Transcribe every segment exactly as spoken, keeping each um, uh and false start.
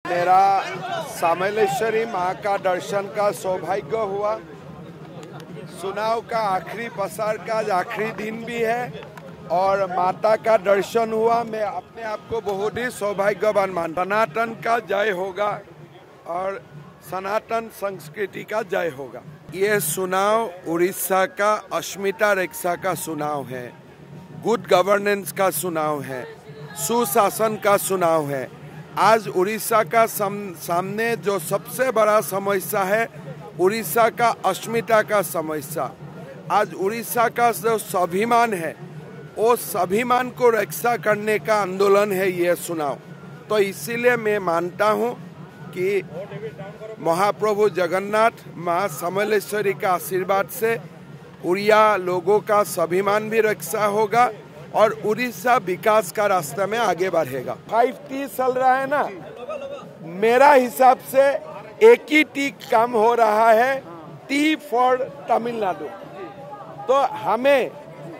मेरा सामलेश्वरी माँ का दर्शन का सौभाग्य हुआ। चुनाव का आखिरी पसार का आखिरी दिन भी है और माता का दर्शन हुआ। मैं अपने आप को बहुत ही सौभाग्यवान मानता। सनातन का जय होगा और सनातन संस्कृति का जय होगा। ये चुनाव उड़ीसा का अस्मिता रेखा का चुनाव है, गुड गवर्नेंस का चुनाव है, सुशासन का चुनाव है। आज उड़ीसा का सामने जो सबसे बड़ा समस्या है, उड़ीसा का अस्मिता का समस्या। आज उड़ीसा का जो स्वाभिमान है, वो स्वाभिमान को रक्षा करने का आंदोलन है ये चुनाव। तो इसीलिए मैं मानता हूँ कि महाप्रभु जगन्नाथ माँ समलेश्वरी का आशीर्वाद से उड़िया लोगों का स्वाभिमान भी रक्षा होगा और उड़ीसा विकास का रास्ते में आगे बढ़ेगा। फाइव टी चल रहा है ना, मेरा हिसाब से एक ही टी काम हो रहा है, टी फॉर तमिलनाडु। तो हमें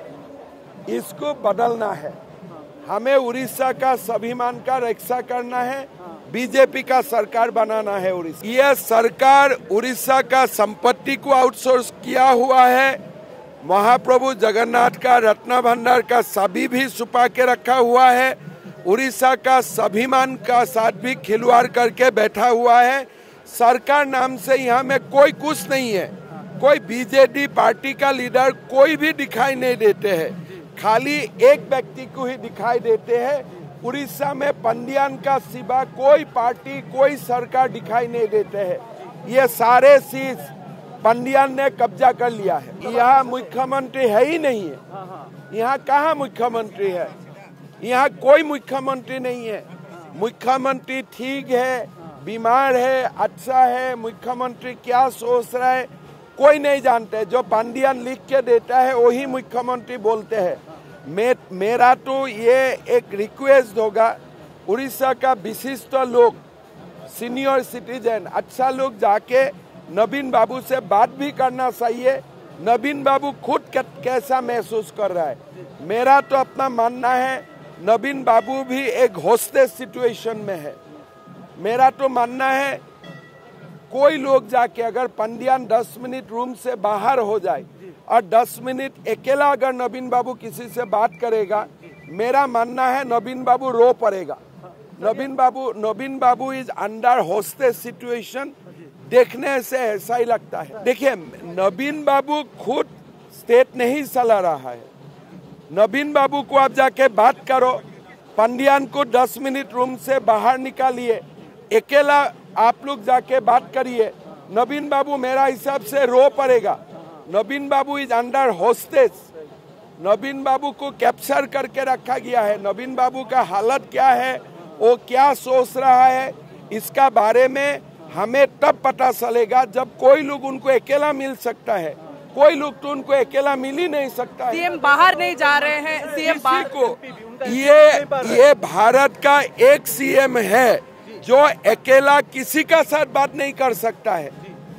इसको बदलना है, हमें उड़ीसा का स्वाभिमान का रक्षा करना है, बीजेपी का सरकार बनाना है उड़ीसा। यह सरकार उड़ीसा का संपत्ति को आउटसोर्स किया हुआ है। महाप्रभु जगन्नाथ का रत्न भंडार का चाबी भी छुपा के रखा हुआ है। उड़ीसा का स्वाभिमान का साथ भी खिलवाड़ करके बैठा हुआ है। सरकार नाम से यहाँ में कोई कुछ नहीं है, कोई बीजेडी पार्टी का लीडर कोई भी दिखाई नहीं देते हैं, खाली एक व्यक्ति को ही दिखाई देते हैं। उड़ीसा में पंडियान का सिवा कोई पार्टी कोई सरकार दिखाई नहीं देते हैं। ये सारे सीट पंडियान ने कब्जा कर लिया है। यहाँ मुख्यमंत्री है ही नहीं है। यहाँ कहाँ मुख्यमंत्री है? यहाँ कोई मुख्यमंत्री नहीं है। मुख्यमंत्री ठीक है, बीमार है, अच्छा है, मुख्यमंत्री क्या सोच रहा है कोई नहीं जानते। जो पंडियान लिख के देता है वही मुख्यमंत्री बोलते हैं। मैं मेरा तो ये एक रिक्वेस्ट होगा, उड़ीसा का विशिष्ट लोग, सीनियर सिटीजन, अच्छा लोग जाके नवीन बाबू से बात भी करना चाहिए। नवीन बाबू खुद कैसा महसूस कर रहा है। मेरा तो अपना मानना है नवीन बाबू भी एक होस्टेज सिचुएशन में है। मेरा तो मानना है कोई लोग जाके अगर पंडियान दस मिनट रूम से बाहर हो जाए और दस मिनट अकेला अगर नवीन बाबू किसी से बात करेगा, मेरा मानना है नवीन बाबू रो पड़ेगा। Naveen Babu Naveen Babu is under hostage situation. देखने से ऐसा ही लगता है। देखिए, नवीन बाबू खुद स्टेट नहीं चला रहा है। नवीन बाबू को आप जाके बात करो, पंडियान को दस मिनट रूम से बाहर निकालिए, अकेला आप लोग जाके बात करिए, नवीन बाबू मेरा हिसाब से रो पड़ेगा। Naveen Babu is under hostage. Naveen Babu को कैप्चर करके रखा गया है। नवीन बाबू का हालत क्या है, वो क्या सोच रहा है, इसका बारे में हमें तब पता चलेगा जब कोई लोग उनको अकेला मिल सकता है। कोई लोग तो उनको अकेला मिल ही नहीं सकता है। सीएम बाहर नहीं जा रहे हैं, सीएम बाहर को ये ये भारत का एक सीएम है जो अकेला किसी का साथ बात नहीं कर सकता है।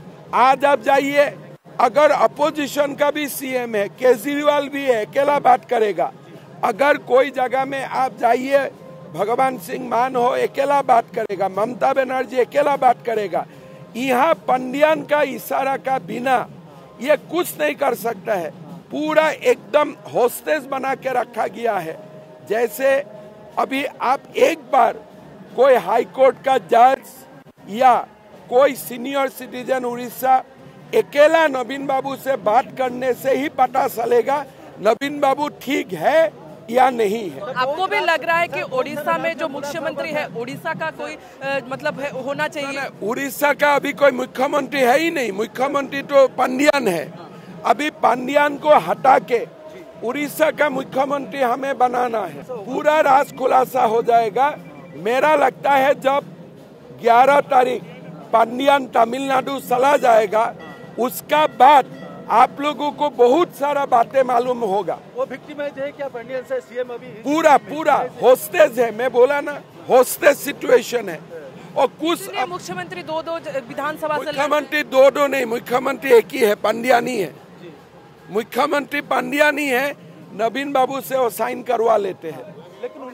आज आप जाइए, अगर अपोजिशन का भी सीएम है, केजरीवाल भी है, अकेला बात करेगा। अगर कोई जगह में आप जाइए, भगवान सिंह मान हो, अकेला बात करेगा। ममता बनर्जी अकेला बात करेगा। यहाँ पंडियान का इशारा का बिना ये कुछ नहीं कर सकता है। पूरा एकदम होस्टेज बना के रखा गया है। जैसे अभी आप एक बार कोई हाई कोर्ट का जज या कोई सीनियर सिटीजन उड़ीसा अकेला नवीन बाबू से बात करने से ही पता चलेगा नवीन बाबू ठीक है या नहीं है। आपको भी लग रहा है कि उड़ीसा में जो मुख्यमंत्री है, उड़ीसा का कोई आ, मतलब है, होना चाहिए? उड़ीसा का अभी कोई मुख्यमंत्री है ही नहीं। मुख्यमंत्री तो पंडियान है। अभी पंडियान को हटा के उड़ीसा का मुख्यमंत्री हमें बनाना है। पूरा राज खुलासा हो जाएगा। मेरा लगता है जब ग्यारह तारीख पंडियान तमिलनाडु चला जाएगा, उसका बाद आप लोगों को बहुत सारा बातें मालूम होगा। वो विक्टिमाइज है क्या पंडियान से? सीएम अभी पूरा पूरा होस्टेज है। मैं बोला ना, होस्टेज सिचुएशन है। और कुछ मुख्यमंत्री दो दो विधानसभा से मुख्यमंत्री दो दो नहीं, मुख्यमंत्री एक ही है, पंडियान ही है। मुख्यमंत्री पंडियान ही है। नवीन बाबू से वो साइन करवा लेते हैं। लेकिन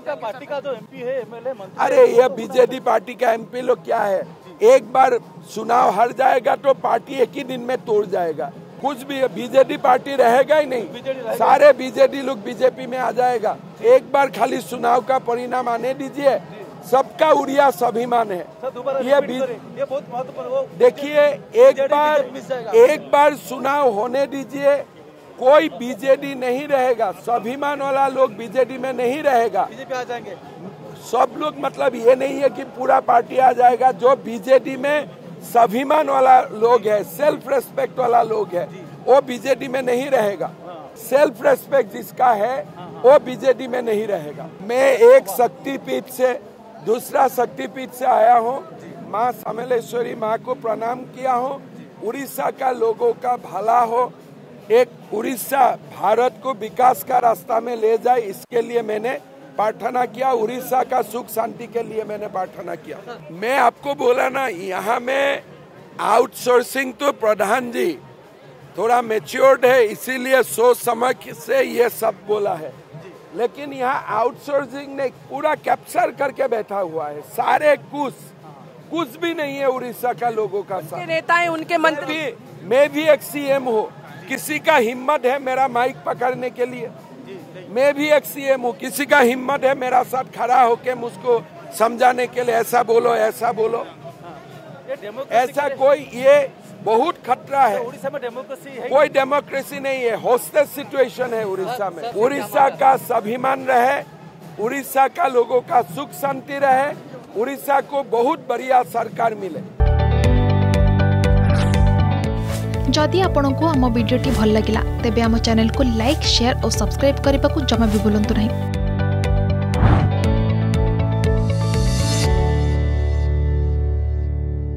का पार्टी का जो एमपी है, एमएलए, मंत्री, अरे ये बीजेडी पार्टी का एमपी लोग क्या है, एक बार चुनाव हार जाएगा तो पार्टी एक ही दिन में तोड़ जाएगा। कुछ भी बीजेडी पार्टी रहेगा ही नहीं, सारे बीजेडी लोग बीजेपी में आ जाएगा। एक बार खाली चुनाव का परिणाम आने दीजिए, सबका उड़िया स्वाभिमान है। ये ये बहुत महत्वपूर्ण। देखिए एक बार एक बार चुनाव होने दीजिए, कोई बीजेडी नहीं रहेगा, स्वाभिमान वाला लोग बीजेडी में नहीं रहेगा, बीजेपी आ जाएंगे सब लोग। मतलब ये नहीं है कि पूरा पार्टी आ जाएगा, जो बीजेडी में स्वाभिमान वाला लोग है, सेल्फ रेस्पेक्ट वाला लोग है, वो बीजेडी में नहीं रहेगा। सेल्फ रेस्पेक्ट जिसका है वो बीजेडी में नहीं रहेगा। मैं एक शक्तिपीठ से दूसरा शक्तिपीठ से आया हूँ, माँ समलेश्वरी माँ को प्रणाम किया हूँ। उड़ीसा का लोगों का भला हो, एक उड़ीसा भारत को विकास का रास्ता में ले जाए, इसके लिए मैंने प्रार्थना किया। उड़ीसा का सुख शांति के लिए मैंने प्रार्थना किया। मैं आपको बोला ना, यहाँ में आउटसोर्सिंग तो प्रधान जी थोड़ा मैच्योर्ड है, इसीलिए सोच समझ से ये सब बोला है, लेकिन यहाँ आउटसोर्सिंग ने पूरा कैप्चर करके बैठा हुआ है। सारे कुछ कुछ भी नहीं है उड़ीसा का लोगों का साथ। उनके नेता है, उनके मंत्री। मैं भी एक सीएम हूँ, किसी का हिम्मत है मेरा माइक पकड़ने के लिए? मैं भी एक सीएम हूँ, किसी का हिम्मत है मेरा साथ खड़ा होके मुझको समझाने के लिए ऐसा बोलो ऐसा बोलो? ऐसा कोई, ये बहुत खतरा है। उड़ीसा में डेमोक्रेसी है? कोई डेमोक्रेसी नहीं है, हॉस्टेज सिचुएशन है उड़ीसा में। उड़ीसा का स्वाभिमान रहे, उड़ीसा का लोगों का सुख शांति रहे, उड़ीसा को बहुत बढ़िया सरकार मिले। जदि आपंक आम भिडी भल लगा तेब आम चैनल को लाइक, शेयर और सब्सक्राइब करने को जमा भी भूलु नहीं।